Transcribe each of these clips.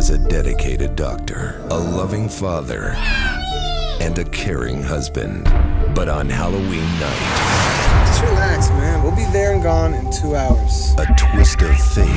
is a dedicated doctor, a loving father, and a caring husband. But on Halloween night... Just relax, man. We'll be there and gone in 2 hours. A twist of fate...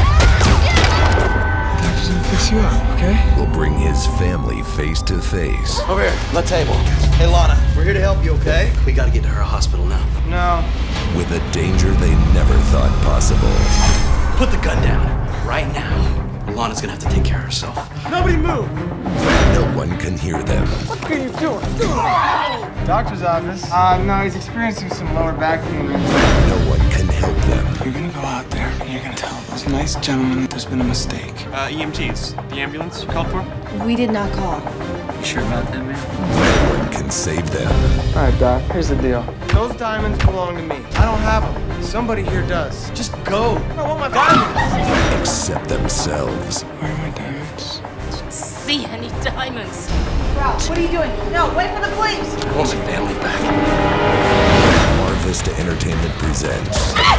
Doctor's gonna fix you up, okay? will bring his family face to face. Over here, the table. Hey, Lana, we're here to help you, okay? We gotta get to her hospital now. No. With a danger they never thought possible. Put the gun down. Right now. Lana's gonna have to take care of herself. Nobody move! No one can hear them. What are you doing? Doctor's office. No, he's experiencing some lower back pain. No one can help them. You're gonna go out there and you're gonna tell those nice gentlemen there's been a mistake. EMTs. The ambulance you called for? We did not call. You sure about that, man? No one can save them. All right, Doc, here's the deal. Those diamonds belong to me. I don't have them. Somebody here does. Just go. I want my diamonds. Except themselves. Where are my diamonds? See any diamonds? Ralph, what are you doing? No, wait for the police! I want my family back. Mar Vista Entertainment presents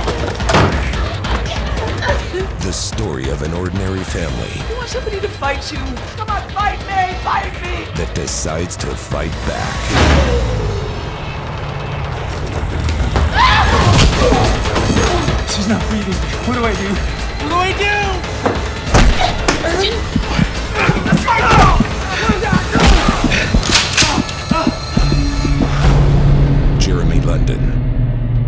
the story of an ordinary family You want somebody to fight you? Come on, fight me! Fight me! that decides to fight back. She's not breathing. What do I do? What do I do? Jeremy London,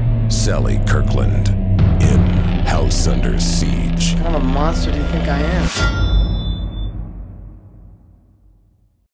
Sally Kirkland in House Under Siege. What kind of a monster do you think I am?